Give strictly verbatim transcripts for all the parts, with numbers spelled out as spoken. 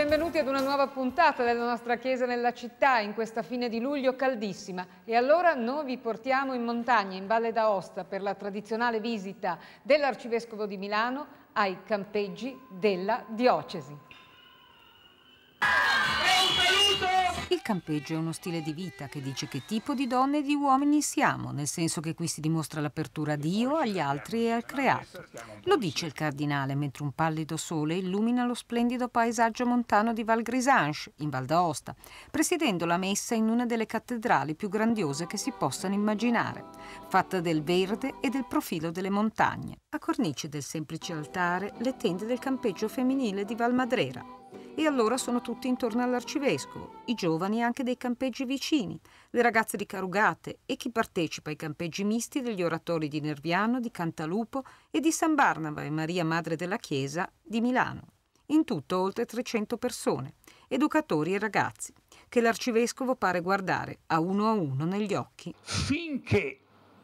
benvenuti ad una nuova puntata della nostra Chiesa nella città in questa fine di luglio caldissima. E allora noi vi portiamo in montagna, in Valle d'Aosta, per la tradizionale visita dell'Arcivescovo di Milano ai campeggi della diocesi. Il campeggio è uno stile di vita che dice che tipo di donne e di uomini siamo, nel senso che qui si dimostra l'apertura a Dio, agli altri e al creato. Lo dice il cardinale mentre un pallido sole illumina lo splendido paesaggio montano di Val Grisange, in Val d'Aosta, presiedendo la messa in una delle cattedrali più grandiose che si possano immaginare, fatta del verde e del profilo delle montagne. A cornice del semplice altare, le tende del campeggio femminile di Val Madrera. E allora sono tutti intorno all'arcivescovo, i giovani anche dei campeggi vicini, le ragazze di Carugate e chi partecipa ai campeggi misti degli oratori di Nerviano, di Cantalupo e di San Barnaba e Maria Madre della Chiesa di Milano. In tutto oltre trecento persone, educatori e ragazzi, che l'arcivescovo pare guardare a uno a uno negli occhi. Finché,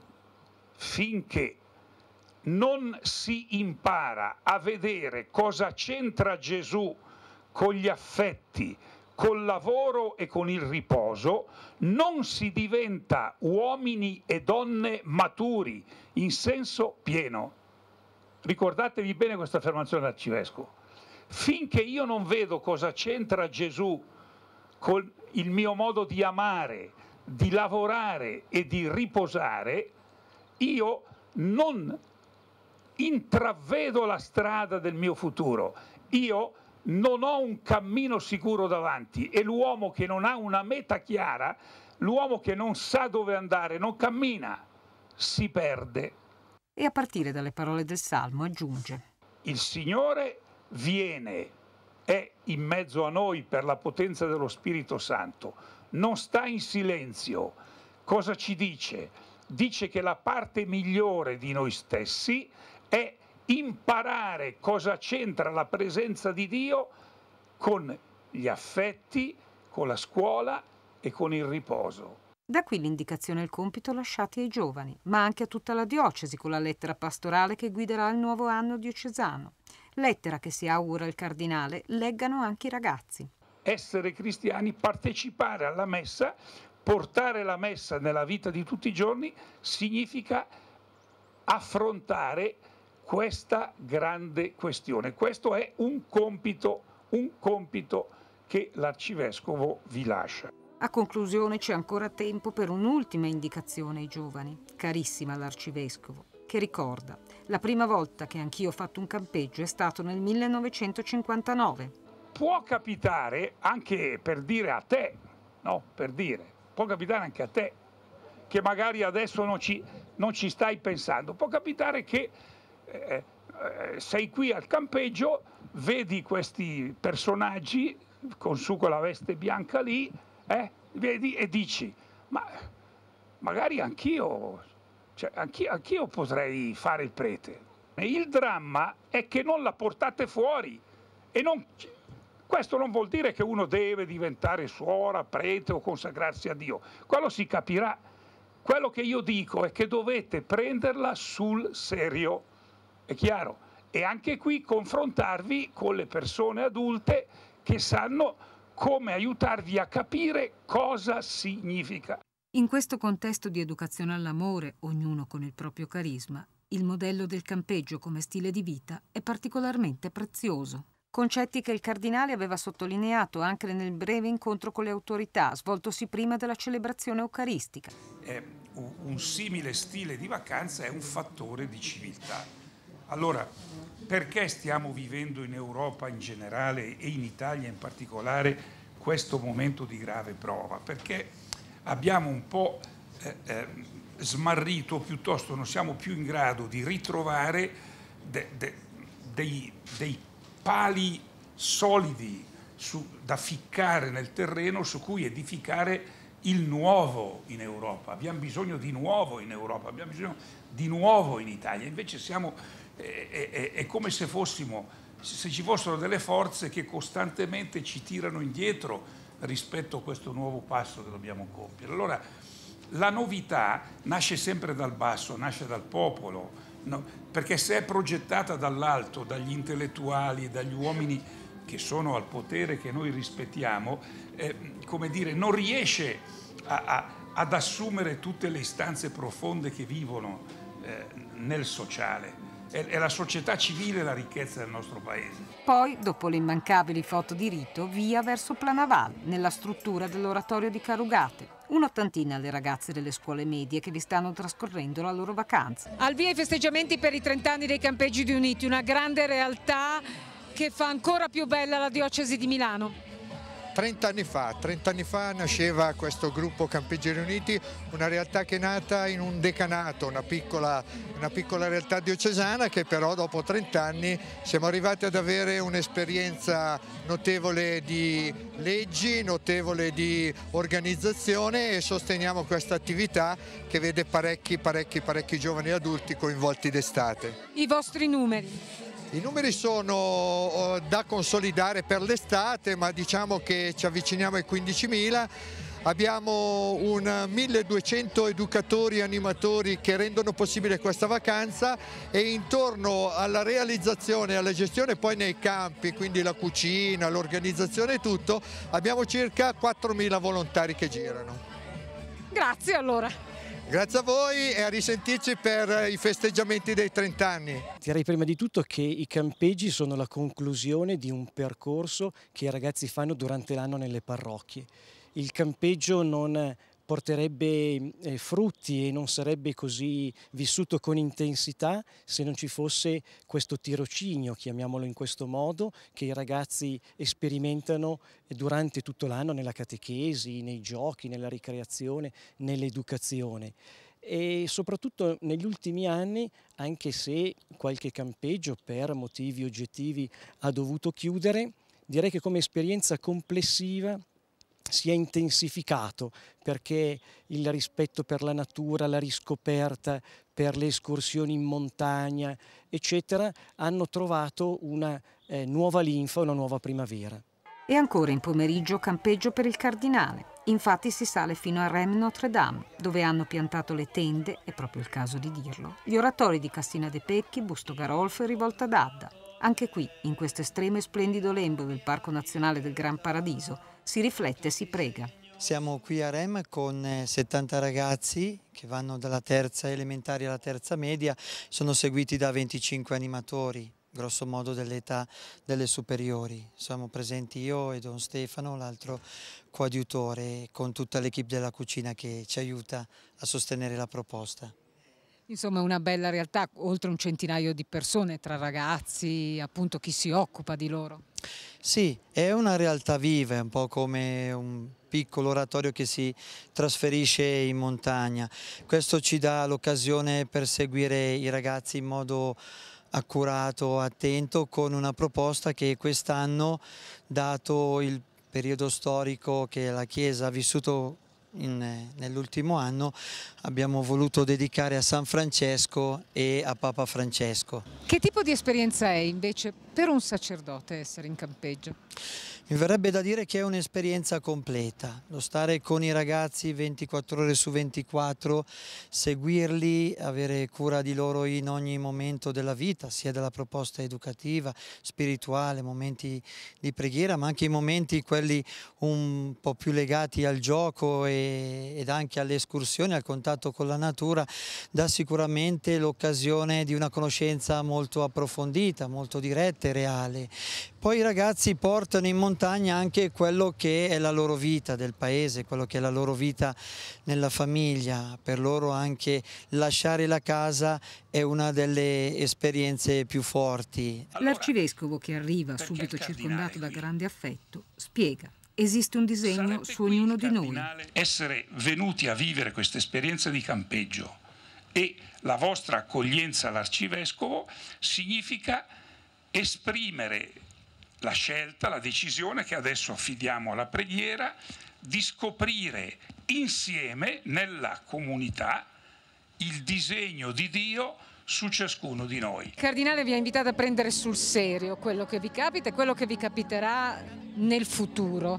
finché non si impara a vedere cosa c'entra Gesù con gli affetti, col lavoro e con il riposo, non si diventa uomini e donne maturi in senso pieno. Ricordatevi bene questa affermazione dell'arcivescovo. Finché io non vedo cosa c'entra Gesù con il mio modo di amare, di lavorare e di riposare, io non intravedo la strada del mio futuro. Io non ho un cammino sicuro davanti e l'uomo che non ha una meta chiara, l'uomo che non sa dove andare, non cammina, si perde. E a partire dalle parole del Salmo aggiunge: il Signore viene, è in mezzo a noi per la potenza dello Spirito Santo, non sta in silenzio. Cosa ci dice? Dice che la parte migliore di noi stessi è imparare cosa c'entra la presenza di Dio con gli affetti, con la scuola e con il riposo. Da qui l'indicazione e il compito lasciati ai giovani, ma anche a tutta la diocesi con la lettera pastorale che guiderà il nuovo anno diocesano. Lettera che si augura il cardinale leggano anche i ragazzi. Essere cristiani, partecipare alla messa, portare la messa nella vita di tutti i giorni significa affrontare questa grande questione. Questo è un compito, un compito che l'arcivescovo vi lascia. A conclusione c'è ancora tempo per un'ultima indicazione ai giovani, carissima all'arcivescovo, che ricorda: la prima volta che anch'io ho fatto un campeggio è stato nel millenovecentocinquantanove. Può capitare anche, per dire a te, no, per dire, può capitare anche a te, che magari adesso non ci, non ci stai pensando, può capitare che Eh, eh, sei qui al campeggio, vedi questi personaggi con su quella veste bianca lì, eh, vedi e dici: ma magari anch'io, cioè, anch'io, anch'io potrei fare il prete. E il dramma è che non la portate fuori. E non, questo non vuol dire che uno deve diventare suora, prete o consacrarsi a Dio. Quello si capirà. Quello che io dico è che dovete prenderla sul serio. È chiaro? E anche qui confrontarvi con le persone adulte che sanno come aiutarvi a capire cosa significa. In questo contesto di educazione all'amore, ognuno con il proprio carisma, il modello del campeggio come stile di vita è particolarmente prezioso. Concetti che il cardinale aveva sottolineato anche nel breve incontro con le autorità, svoltosi prima della celebrazione eucaristica. Eh, un simile stile di vacanza è un fattore di civiltà. Allora, perché stiamo vivendo in Europa in generale e in Italia in particolare questo momento di grave prova? Perché abbiamo un po' eh, eh, smarrito, piuttosto non siamo più in grado di ritrovare de, de, dei, dei pali solidi su, da ficcare nel terreno su cui edificare il nuovo in Europa. Abbiamo bisogno di nuovo in Europa, abbiamo bisogno di nuovo in Italia. Invece siamo... È, è, è come se fossimo, se ci fossero delle forze che costantemente ci tirano indietro rispetto a questo nuovo passo che dobbiamo compiere. Allora la novità nasce sempre dal basso, nasce dal popolo, no? Perché se è progettata dall'alto, dagli intellettuali, dagli uomini che sono al potere, che noi rispettiamo, eh, come dire, non riesce a, a, ad assumere tutte le istanze profonde che vivono eh, nel sociale. È, è la società civile la ricchezza del nostro paese. Poi, dopo le immancabili foto di rito, via verso Planaval, nella struttura dell'oratorio di Carugate. Un'ottantina le ragazze delle scuole medie che vi stanno trascorrendo la loro vacanza. Al via i festeggiamenti per i trent'anni dei Campeggi Riuniti, una grande realtà che fa ancora più bella la diocesi di Milano. trenta anni fa, trenta anni fa nasceva questo gruppo Campeggi Riuniti, una realtà che è nata in un decanato, una piccola, una piccola realtà diocesana che però dopo trenta anni siamo arrivati ad avere un'esperienza notevole di leggi, notevole di organizzazione e sosteniamo questa attività che vede parecchi, parecchi, parecchi giovani adulti coinvolti d'estate. I vostri numeri? I numeri sono da consolidare per l'estate, ma diciamo che ci avviciniamo ai quindicimila. Abbiamo un milleduecento educatori e animatori che rendono possibile questa vacanza e intorno alla realizzazione e alla gestione poi nei campi, quindi la cucina, l'organizzazione e tutto, abbiamo circa quattromila volontari che girano. Grazie allora. Grazie a voi e a risentirci per i festeggiamenti dei trenta anni. Direi prima di tutto che i campeggi sono la conclusione di un percorso che i ragazzi fanno durante l'anno nelle parrocchie. Il campeggio non porterebbe eh, frutti e non sarebbe così vissuto con intensità se non ci fosse questo tirocinio, chiamiamolo in questo modo, che i ragazzi sperimentano durante tutto l'anno nella catechesi, nei giochi, nella ricreazione, nell'educazione. E soprattutto negli ultimi anni, anche se qualche campeggio per motivi oggettivi ha dovuto chiudere, direi che come esperienza complessiva si è intensificato perché il rispetto per la natura, la riscoperta, per le escursioni in montagna, eccetera, hanno trovato una eh, nuova linfa, una nuova primavera. E ancora in pomeriggio campeggio per il Cardinale. Infatti si sale fino a Reims Notre-Dame, dove hanno piantato le tende, è proprio il caso di dirlo, gli oratori di Cassina de' Pecchi, Busto Garolfo e Rivolta d'Adda. Anche qui, in questo estremo e splendido lembo del Parco Nazionale del Gran Paradiso, si riflette e si prega. Siamo qui a Reims con settanta ragazzi che vanno dalla terza elementare alla terza media, sono seguiti da venticinque animatori, grosso modo dell'età delle superiori. Siamo presenti io e Don Stefano, l'altro coadiutore, con tutta l'equipe della cucina che ci aiuta a sostenere la proposta. Insomma, una bella realtà, oltre un centinaio di persone, tra ragazzi, appunto chi si occupa di loro. Sì, è una realtà viva, è un po' come un piccolo oratorio che si trasferisce in montagna. Questo ci dà l'occasione per seguire i ragazzi in modo accurato, attento, con una proposta che quest'anno, dato il periodo storico che la Chiesa ha vissuto nell'ultimo anno, abbiamo voluto dedicare a San Francesco e a Papa Francesco. Che tipo di esperienza è invece per un sacerdote essere in campeggio? Mi verrebbe da dire che è un'esperienza completa, lo stare con i ragazzi ventiquattro ore su ventiquattro, seguirli, avere cura di loro in ogni momento della vita, sia della proposta educativa, spirituale, momenti di preghiera, ma anche i momenti quelli un po' più legati al gioco e, ed anche alle escursioni, al contatto con la natura, dà sicuramente l'occasione di una conoscenza molto approfondita, molto diretta e reale. Poi i ragazzi portano in montagna anche quello che è la loro vita del paese, quello che è la loro vita nella famiglia. Per loro anche lasciare la casa è una delle esperienze più forti. L'arcivescovo, che arriva subito circondato da grande affetto, spiega: esiste un disegno su ognuno di noi. Essere venuti a vivere questa esperienza di campeggio e la vostra accoglienza all'arcivescovo significa esprimere la scelta, la decisione che adesso affidiamo alla preghiera di scoprire insieme nella comunità il disegno di Dio su ciascuno di noi. Il Cardinale vi ha invitato a prendere sul serio quello che vi capita e quello che vi capiterà nel futuro.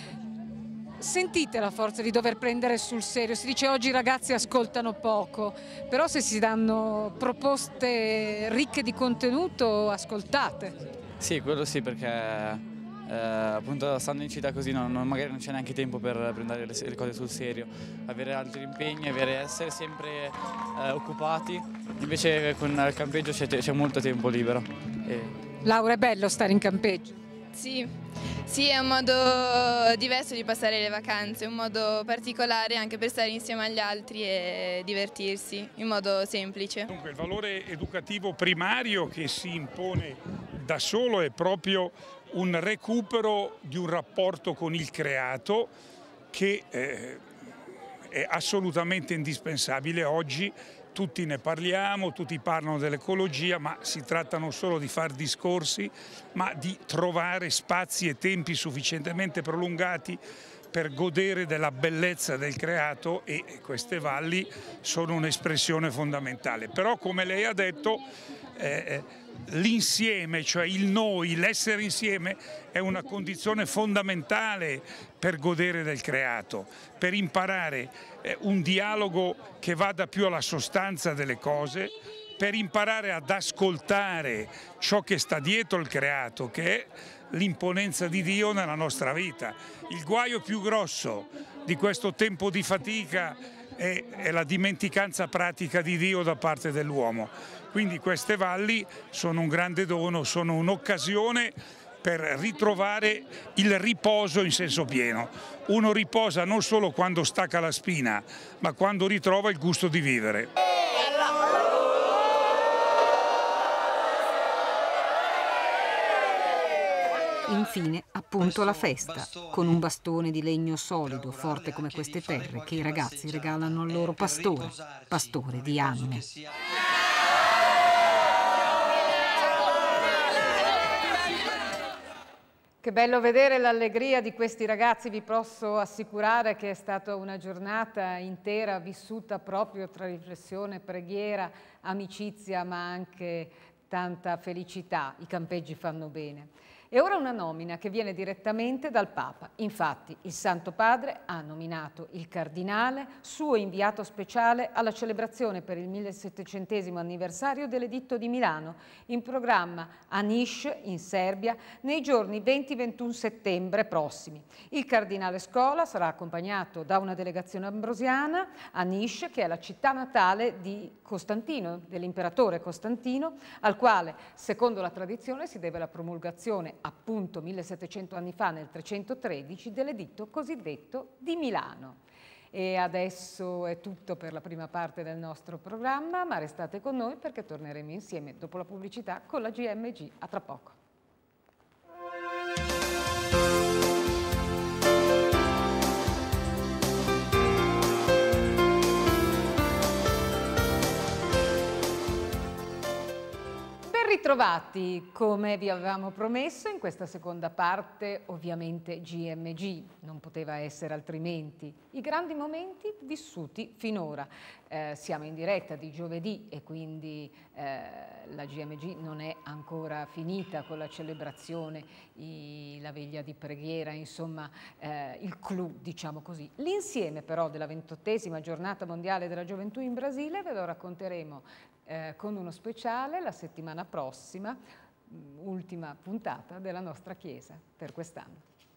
Sentite la forza di dover prendere sul serio? Si dice oggi i ragazzi ascoltano poco, però se si danno proposte ricche di contenuto, ascoltate. Sì, quello sì, perché eh, appunto stando in città così non, non, magari non c'è neanche tempo per prendere le, le cose sul serio, avere altri impegni, avere, essere sempre eh, occupati, invece con il campeggio c'è molto tempo libero. E... Laura, è bello stare in campeggio? Sì, sì, è un modo diverso di passare le vacanze, un modo particolare anche per stare insieme agli altri e divertirsi in modo semplice. Dunque, il valore educativo primario che si impone da solo è proprio un recupero di un rapporto con il creato che eh, è assolutamente indispensabile oggi. Tutti ne parliamo, tutti parlano dell'ecologia, ma si tratta non solo di fare discorsi, ma di trovare spazi e tempi sufficientemente prolungati per godere della bellezza del creato, e queste valli sono un'espressione fondamentale. Però, come lei ha detto, eh, l'insieme, cioè il noi, l'essere insieme, è una condizione fondamentale per godere del creato, per imparare eh, un dialogo che vada più alla sostanza delle cose, per imparare ad ascoltare ciò che sta dietro il creato, che è l'imponenza di Dio nella nostra vita. Il guaio più grosso di questo tempo di fatica è, è la dimenticanza pratica di Dio da parte dell'uomo. Quindi queste valli sono un grande dono, sono un'occasione per ritrovare il riposo in senso pieno. Uno riposa non solo quando stacca la spina, ma quando ritrova il gusto di vivere. Infine, appunto, la festa, con un bastone di legno solido, forte come queste terre, che i ragazzi regalano al loro pastore, pastore di anime. Che bello vedere l'allegria di questi ragazzi, vi posso assicurare che è stata una giornata intera vissuta proprio tra riflessione, preghiera, amicizia, ma anche tanta felicità. I campeggi fanno bene. E ora una nomina che viene direttamente dal Papa. Infatti il Santo Padre ha nominato il cardinale suo inviato speciale alla celebrazione per il millesettecentesimo anniversario dell'Editto di Milano, in programma a Niš, in Serbia, nei giorni venti ventuno settembre prossimi. Il cardinale Scola sarà accompagnato da una delegazione ambrosiana a Niš, che è la città natale di Costantino, dell'imperatore Costantino, al quale, secondo la tradizione, si deve la promulgazione appunto millesettecento anni fa, nel trecentotredici, dell'editto cosiddetto di Milano. E adesso è tutto per la prima parte del nostro programma, ma restate con noi perché torneremo insieme dopo la pubblicità con la G M G. A tra poco. Ritrovati, come vi avevamo promesso, in questa seconda parte ovviamente G M G, non poteva essere altrimenti, i grandi momenti vissuti finora. Eh, siamo in diretta di giovedì e quindi eh, la G M G non è ancora finita con la celebrazione, i, la veglia di preghiera, insomma eh, il clou, diciamo così. L'insieme però della ventottesima giornata mondiale della gioventù in Brasile ve lo racconteremo Eh, con uno speciale la settimana prossima, mh, ultima puntata della nostra Chiesa per quest'anno.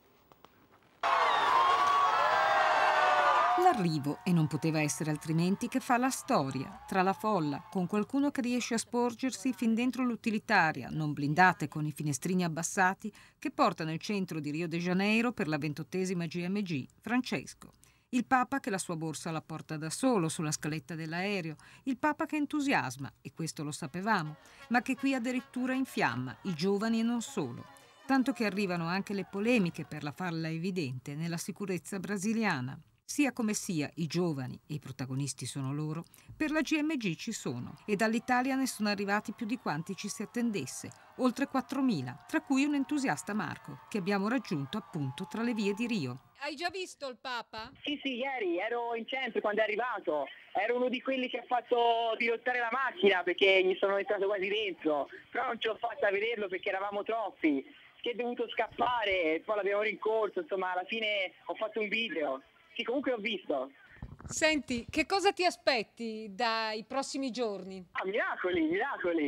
L'arrivo, e non poteva essere altrimenti, che fa la storia, tra la folla, con qualcuno che riesce a sporgersi fin dentro l'utilitaria, non blindate con i finestrini abbassati, che porta nel centro di Rio de Janeiro per la ventottesima G M G, Francesco. Il Papa che la sua borsa la porta da solo sulla scaletta dell'aereo, il Papa che entusiasma, e questo lo sapevamo, ma che qui addirittura infiamma i giovani e non solo, tanto che arrivano anche le polemiche per la farla evidente nella sicurezza brasiliana. Sia come sia, i giovani, e i protagonisti sono loro, per la G M G ci sono, e dall'Italia ne sono arrivati più di quanti ci si attendesse, oltre quattromila, tra cui un entusiasta Marco, che abbiamo raggiunto appunto tra le vie di Rio. Hai già visto il Papa? Sì, sì, ieri ero in centro quando è arrivato, ero uno di quelli che ha fatto dirottare la macchina perché gli sono entrato quasi dentro, però non ce l'ho fatta a vederlo perché eravamo troppi, che è dovuto scappare, poi l'abbiamo rincorso, insomma alla fine ho fatto un video. Sì, comunque ho visto. Senti, che cosa ti aspetti dai prossimi giorni? Ah, miracoli, miracoli.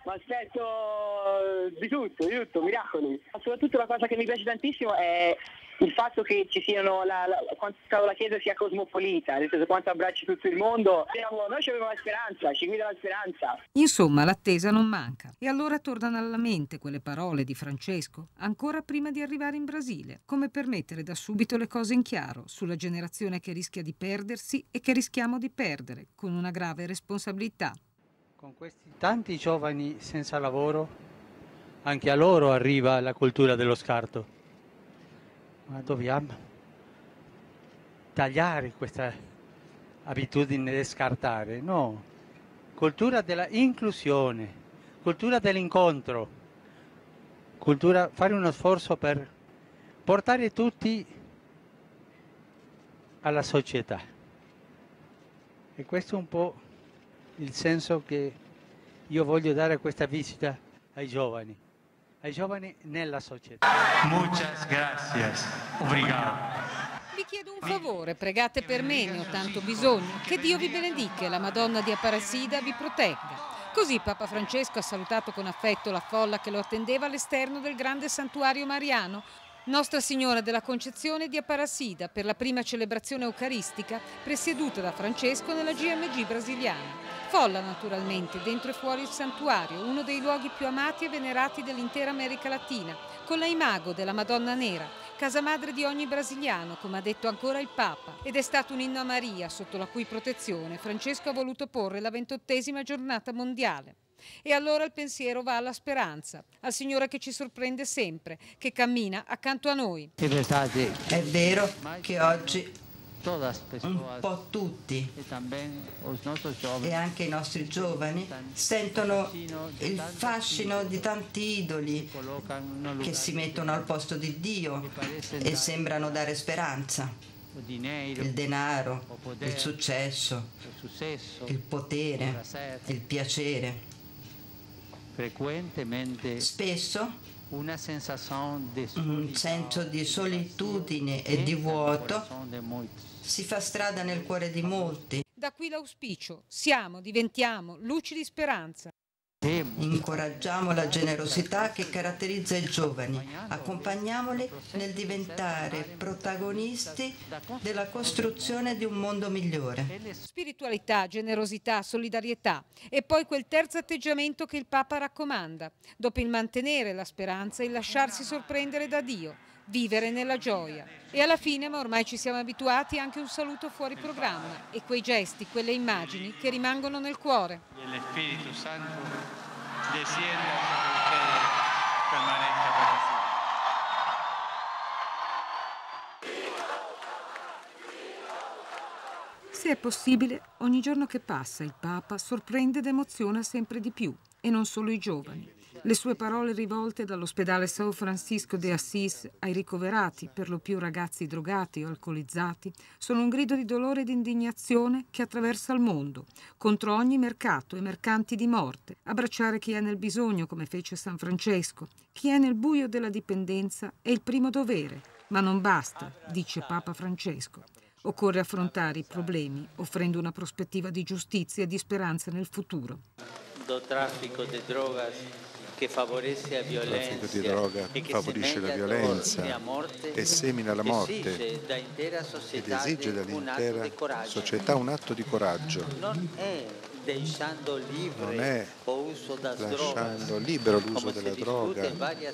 Ma aspetto di tutto, di tutto, miracoli. Ma soprattutto la cosa che mi piace tantissimo è il fatto che ci siano la, la, quanto la Chiesa sia cosmopolita, nel senso quanto abbracci tutto il mondo. Noi ci avevamo la speranza, ci guida la speranza. Insomma, l'attesa non manca. E allora tornano alla mente quelle parole di Francesco, ancora prima di arrivare in Brasile, come per mettere da subito le cose in chiaro sulla generazione che rischia di perdersi e che rischiamo di perdere, con una grave responsabilità. Con questi tanti giovani senza lavoro, anche a loro arriva la cultura dello scarto. Ma dobbiamo tagliare questa abitudine di scartare, no. Cultura della inclusione, cultura dell'incontro, cultura, fare uno sforzo per portare tutti alla società. E questo è un po' il senso che io voglio dare a questa visita ai giovani. ai giovani nella società. Muchas gracias. Obrigado. Vi chiedo un favore, pregate per me, ne ho tanto bisogno. Che Dio vi benedica e la Madonna di Aparecida vi protegga. Così Papa Francesco ha salutato con affetto la folla che lo attendeva all'esterno del grande santuario mariano, Nostra Signora della Concezione di Aparecida, per la prima celebrazione eucaristica presieduta da Francesco nella G M G brasiliana. Folla naturalmente, dentro e fuori il santuario, uno dei luoghi più amati e venerati dell'intera America Latina, con la imago della Madonna Nera, casa madre di ogni brasiliano, come ha detto ancora il Papa. Ed è stato un inno a Maria, sotto la cui protezione Francesco ha voluto porre la ventottesima giornata mondiale. E allora il pensiero va alla speranza, al Signore che ci sorprende sempre, che cammina accanto a noi. È vero che oggi un po' tutti e anche i nostri giovani sentono il fascino di tanti idoli che si mettono al posto di Dio e sembrano dare speranza. Il denaro, il successo, il potere, il piacere. Spesso un senso di solitudine e di vuoto si fa strada nel cuore di molti. Da qui l'auspicio: siamo, diventiamo luci di speranza. Incoraggiamo la generosità che caratterizza i giovani, accompagniamoli nel diventare protagonisti della costruzione di un mondo migliore. Spiritualità, generosità, solidarietà e poi quel terzo atteggiamento che il Papa raccomanda, dopo il mantenere la speranza e il lasciarsi sorprendere da Dio, vivere nella gioia. E alla fine, ma ormai ci siamo abituati, anche un saluto fuori programma e quei gesti, quelle immagini che rimangono nel cuore. El Espíritu Santo descienda sobre ustedes, permanezca para siempre. Se è possibile, ogni giorno che passa il Papa sorprende ed emoziona sempre di più, e non solo i giovani. Le sue parole rivolte dall'ospedale São Francisco de Assis ai ricoverati, per lo più ragazzi drogati o alcolizzati, sono un grido di dolore e di indignazione che attraversa il mondo, contro ogni mercato e mercanti di morte. Abbracciare chi è nel bisogno, come fece San Francesco, chi è nel buio della dipendenza, è il primo dovere. Ma non basta, dice Papa Francesco. Occorre affrontare i problemi, offrendo una prospettiva di giustizia e di speranza nel futuro. Do traffico di drogas che favorisce la violenza, il traffico di droga favorisce la violenza e semina la morte ed esige dall'intera società un atto di coraggio. Non è lasciando libero l'uso della droga,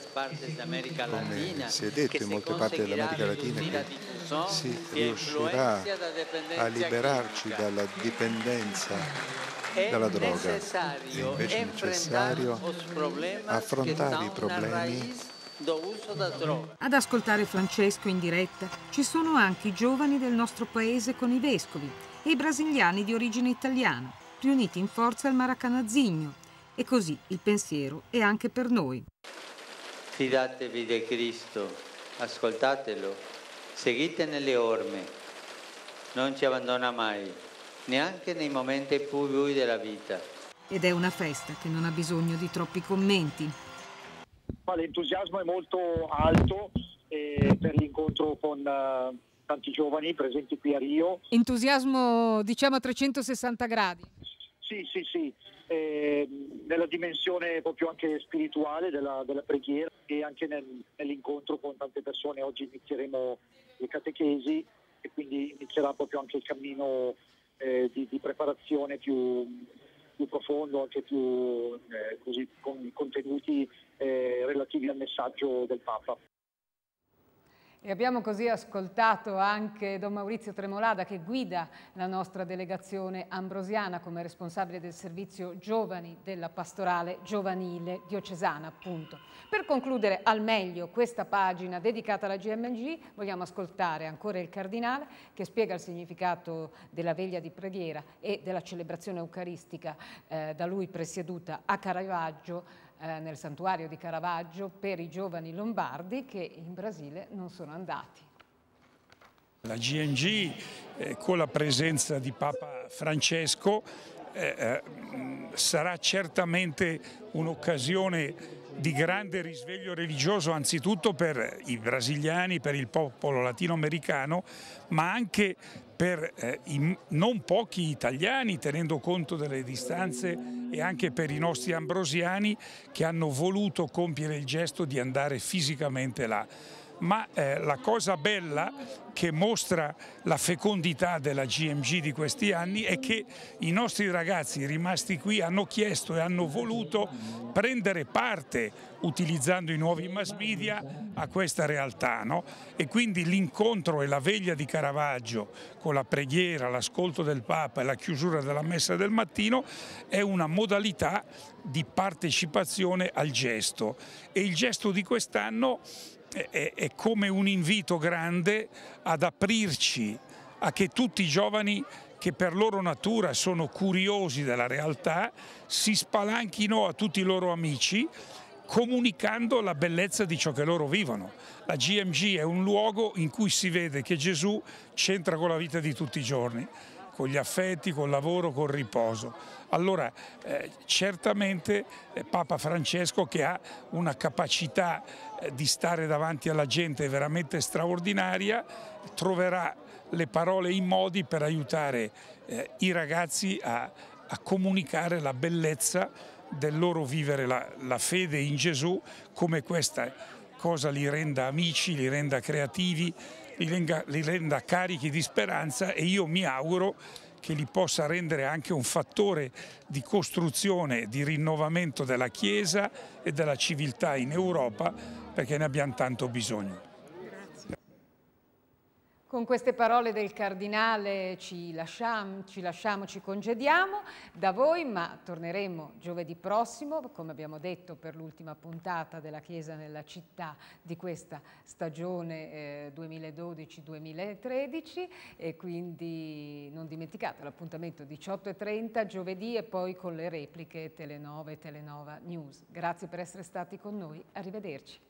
come si è detto in molte parti dell'America Latina, che si riuscirà a liberarci dalla dipendenza dalla droga. È invece necessario affrontare i problemi. Ad ascoltare Francesco in diretta ci sono anche i giovani del nostro paese con i vescovi e i brasiliani di origine italiana, riuniti in forza al Maracanazzigno. E così il pensiero è anche per noi. Fidatevi di Cristo, ascoltatelo, seguite nelle orme, non ci abbandona mai, neanche nei momenti più bui della vita. Ed è una festa che non ha bisogno di troppi commenti. L'entusiasmo è molto alto eh, per l'incontro con uh, tanti giovani presenti qui a Rio. Entusiasmo diciamo a trecentosessanta gradi. Sì, sì, sì. eh, nella dimensione proprio anche spirituale della, della preghiera e anche nel, nell'incontro con tante persone. Oggi inizieremo le catechesi e quindi inizierà proprio anche il cammino eh, di, di preparazione più, più profondo, anche più eh, così, con contenuti eh, relativi al messaggio del Papa. E abbiamo così ascoltato anche Don Maurizio Tremolada, che guida la nostra delegazione ambrosiana come responsabile del servizio giovani della pastorale giovanile diocesana, appunto. Per concludere al meglio questa pagina dedicata alla G M G, vogliamo ascoltare ancora il Cardinale che spiega il significato della veglia di preghiera e della celebrazione eucaristica eh, da lui presieduta a Caravaggio, Eh, nel santuario di Caravaggio, per i giovani lombardi che in Brasile non sono andati. La G M G eh, con la presenza di Papa Francesco eh, eh, sarà certamente un'occasione di grande risveglio religioso, anzitutto per i brasiliani, per il popolo latinoamericano, ma anche per eh, i non pochi italiani, tenendo conto delle distanze, e anche per i nostri ambrosiani che hanno voluto compiere il gesto di andare fisicamente là. Ma eh, la cosa bella che mostra la fecondità della G M G di questi anni è che i nostri ragazzi rimasti qui hanno chiesto e hanno voluto prendere parte, utilizzando i nuovi mass media, a questa realtà, no? E quindi l'incontro e la veglia di Caravaggio con la preghiera, l'ascolto del Papa e la chiusura della messa del mattino è una modalità di partecipazione al gesto, e il gesto di quest'anno È, è come un invito grande ad aprirci a che tutti i giovani che per loro natura sono curiosi della realtà si spalanchino a tutti i loro amici, comunicando la bellezza di ciò che loro vivono. La G M G è un luogo in cui si vede che Gesù c'entra con la vita di tutti i giorni, con gli affetti, col lavoro, col riposo. Allora eh, certamente eh, Papa Francesco, che ha una capacità eh, di stare davanti alla gente veramente straordinaria, troverà le parole e i modi per aiutare eh, i ragazzi a, a comunicare la bellezza del loro vivere la, la fede in Gesù, come questa cosa li renda amici, li renda creativi, li renda, li renda carichi di speranza, e io mi auguro che li possa rendere anche un fattore di costruzione, di rinnovamento della Chiesa e della civiltà in Europa, perché ne abbiamo tanto bisogno. Con queste parole del Cardinale ci lasciamo, ci lasciamo, ci congediamo da voi, ma torneremo giovedì prossimo, come abbiamo detto, per l'ultima puntata della Chiesa nella città di questa stagione eh, duemiladodici duemilatredici, e quindi non dimenticate l'appuntamento diciotto e trenta giovedì, e poi con le repliche Telenove e Telenova News. Grazie per essere stati con noi, arrivederci.